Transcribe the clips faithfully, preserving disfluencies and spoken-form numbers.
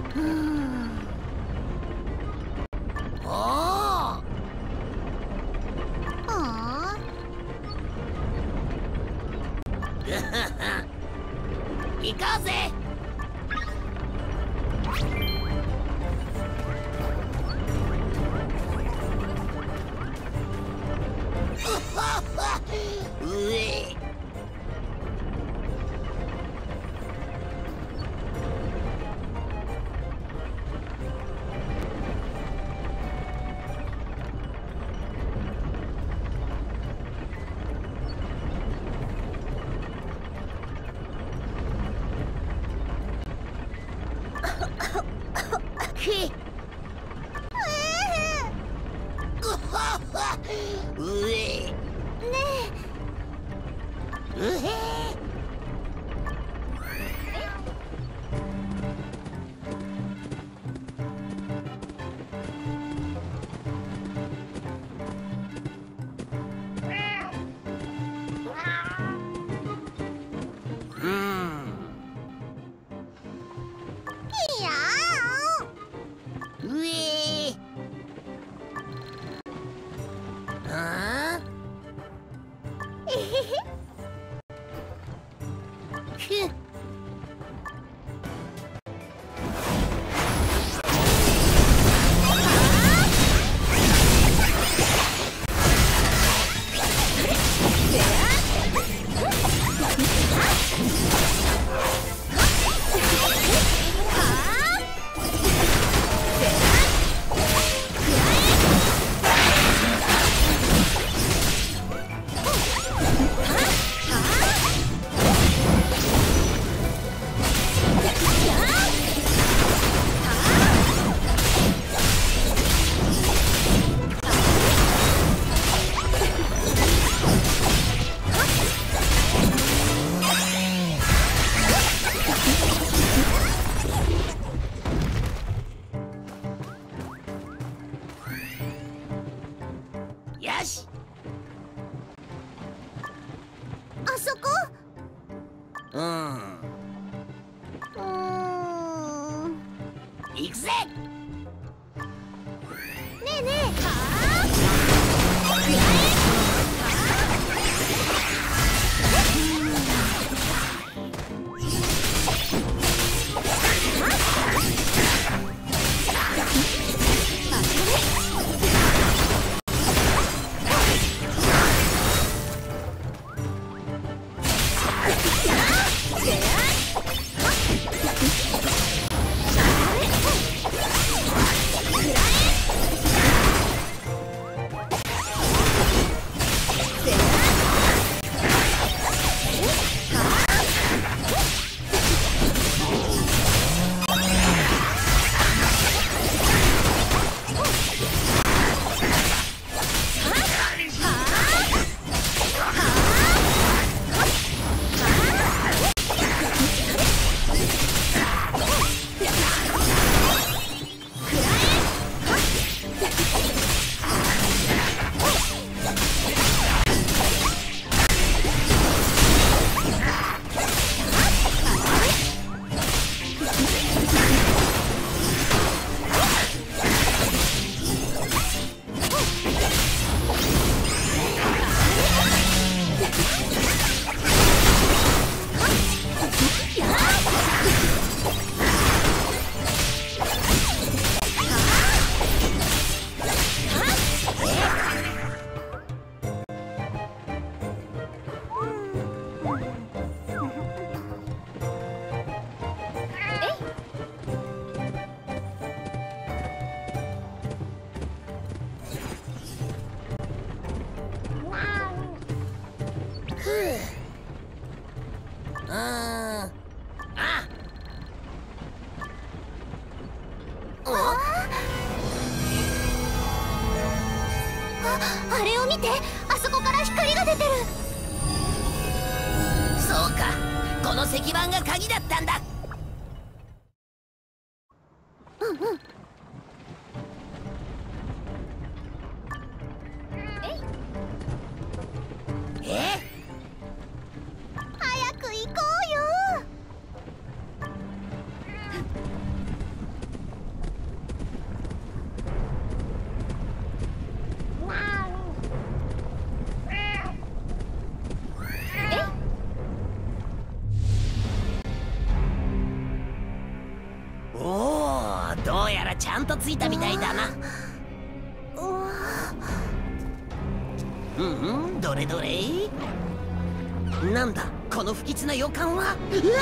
うん。おお。ああ。行こうぜ。うえ。うえ。ねえ。うへ。うん。いやー。うえ。ああ。えへへ。ふっ。よし。あそこ。うん。うーん。行くぜ。ねえねえ。はあ。くらえ。うん。あ。あ、あれを見て、あそこから光が出てる。そうか、この石板が鍵だったんだ。うんうん。え？え？早く行こうよ。 どうやらちゃんとついたみたいだな。うんうん、どれどれ。なんだこの不吉な予感は。うわっ、熱い。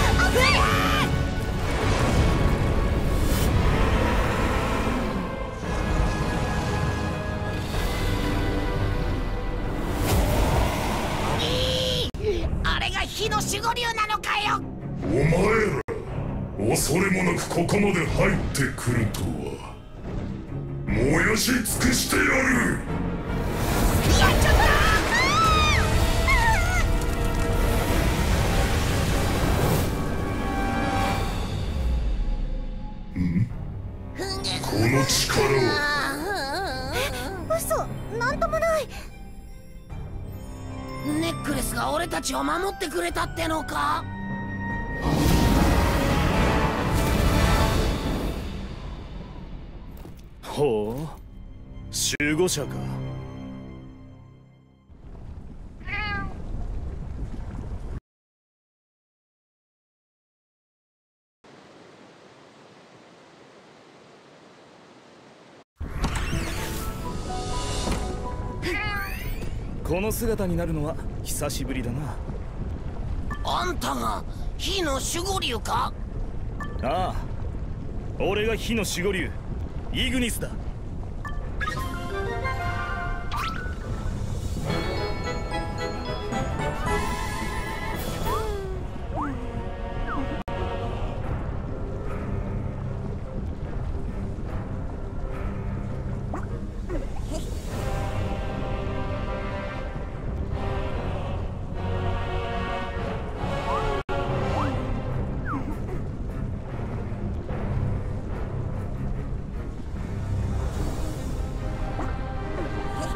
あれが火の守護竜なのかよ。 お前ら恐れもなくここまで入ってくるとは。燃やし尽くしてやる。 やっちゃったー。ん？この力は。 嘘、なんともない。 ネックレスが俺たちを守ってくれたってのか。 ほう、守護者か。この姿になるのは久しぶりだな。 あんたが火の守護竜か。 ああ、俺が火の守護竜イグニスだ。